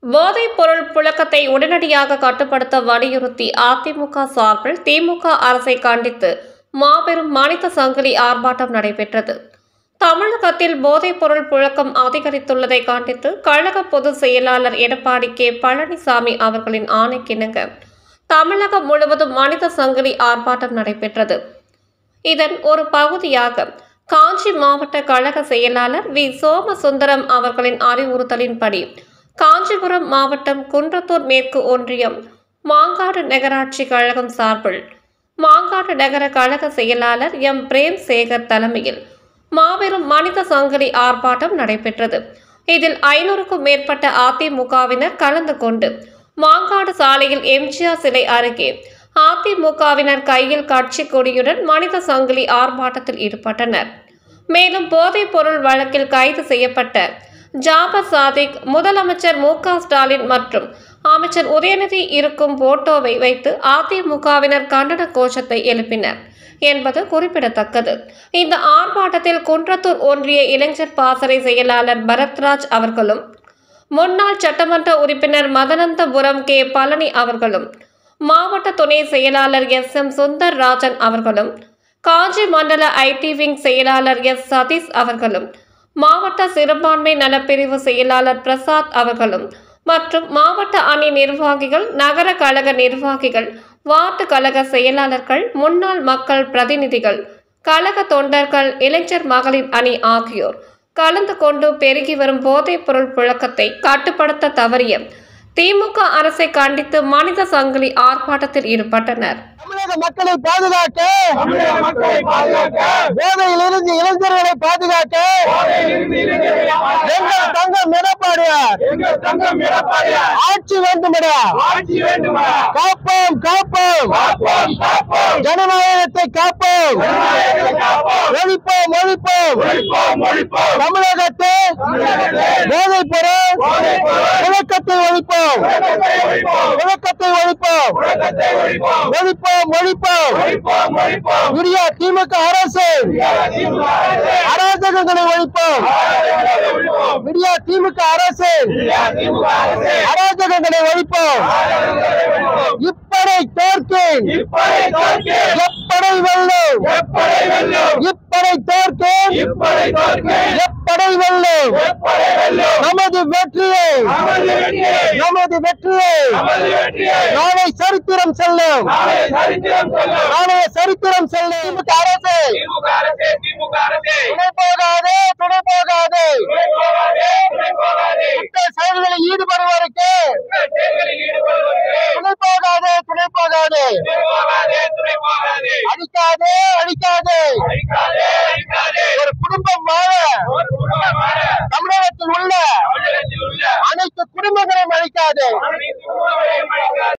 போதைப் பொருள் புழக்கத்தை உடனடியாக கட்டுப்படுத்த வலியுறுத்தி அதிமுக சார்பில் திமுக அரசை கண்டித்து மாபெரும் மனித சங்கிலி ஆர்ப்பாட்டம் நடைபெற்றது. தமிழகத்தில் போதைப் பொருள் புழக்கம் அதிகரித்துள்ளதை கண்டித்து கழக பொதுச் செயலாளர் எடப்பாடி கே. பழனிசாமி அவர்களின் ஆணைக்கிணங்க தமிழகம் முழுவதும் மனித சங்கிலி ஆர்ப்பாட்டம் நடைபெற்றது. இதன் ஒரு பகுதியாக காஞ்சி மாவட்ட கழக செயலாளர் வி. சோமசுந்தரம் அவர்களின் அறிவுறுத்தலின்படி காஞ்சிபுரம் மாவட்டம் குன்றத்தூர் மேற்கு ஒன்றியம் மாங்காடு நகராட்சி கழகம் சார்பில் மாங்காடு நகர கழக செயலாளர் எம். பிரேம்சேகர் தலைமையில் மாபெரும் மனித சங்கிலி ஆர்ப்பாட்டம் நடைபெற்றது. இதில் 500க்கும் மேற்பட்ட அதிமுகவினர் கலந்து கொண்டு மாங்காடு சாலையில் எம்ஜிஆர் சிலை அருகே அதிமுகவினர் கையில் கட்சி கொடியுடன் மனித சங்கிலி ஆர்ப்பாட்டத்தில் ஈடுபட்டனர். மேலும் போதைப் பொருள் வழக்கில் கைது செய்யப்பட்ட ஜாபர் சாதிக், முதலமைச்சர் மு. க. ஸ்டாலின் மற்றும் அமைச்சர் உதயநிதி இருக்கும் போட்டோவை வைத்து அதிமுகவினர் கண்டன கோஷத்தை எழுப்பினர் என்பது குறிப்பிடத்தக்கது. இந்த ஆர்ப்பாட்டத்தில் குன்றத்தூர் ஒன்றிய இளைஞர் பாசறை செயலாளர் பரத்ராஜ் அவர்களும், முன்னாள் சட்டமன்ற உறுப்பினர் மதனந்தபுரம் கே. பழனி அவர்களும், மாவட்ட துணை செயலாளர் எஸ். எம். சுந்தர்ராஜன் அவர்களும், காஞ்சி மண்டல ஐடி விங் செயலாளர் எஸ். சதீஷ் அவர்களும், மாவட்ட சிறுபான்மை நலப்பிரிவு செயலாளர் பிரசாத் அவர்களும் மற்றும் மாவட்ட அணி நிர்வாகிகள், நகர கழக நிர்வாகிகள், வார்டு கழக செயலாளர்கள், முன்னாள் மக்கள் பிரதிநிதிகள், கழக தொண்டர்கள், இளைஞர் மகளிர் அணி ஆகியோர் கலந்து கொண்டு பெருகி வரும் போதைப் பொருள் புழக்கத்தை கட்டுப்படுத்த தவறிய திமுக அரசை கண்டித்து மனித சங்கிலி ஆர்ப்பாட்டத்தில் ஈடுபட்டனர். தமிழக மக்களை பாதுகாக்க, போதையிலிருந்து இளைஞர்களை பாதுகாக்க எங்கள் தங்கம் எடப்பாடியார் ஆட்சி வேண்டுமடா, காப்போம் காப்போம் ஜனநாயகத்தை காப்போம், ஒழிப்போம் ஒழிப்போம் தமிழகத்தை போதைப் பொருள் புழக்கத்தை ஒழிப்போம், புழக்கத்தை ஒழிப்போம், விடியா திமுக அரசு அராஜகங்களை ஒழிப்போம், விடியா திமுக அரசு அராஜகங்களை ஒழிப்போம். இப்படை தோற்கேன், எப்படை வெல்லும், இப்படை தோற்கேன், எப்படை வெல்லும். நமது வெற்றியை நாளை சரித்திரம் செல்லும், நாளைய சரித்திரம் செல்லும். திமுக அரசு துணை போகாதே, துணை போகாதே. செயல்களில் ஈடுபடுவோருக்கு துணை போகாதே, துணை போகாதே. அடிக்காதே, அடிக்காதே. ஒரு குடும்பம் வாழ தமிழகத்தில் உள்ள அனைத்து குடும்பங்களையும் அழிக்காதே.